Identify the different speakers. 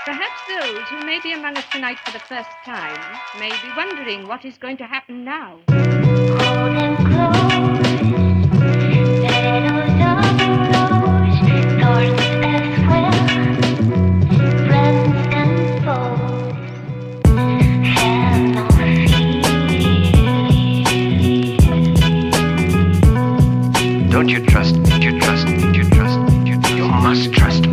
Speaker 1: Perhaps those who may be among us tonight for the first time may be wondering what is going to happen now.
Speaker 2: Hold him close, petals of a rose, thorns as well, friends and foes have no fear.
Speaker 3: Don't you trust, you must trust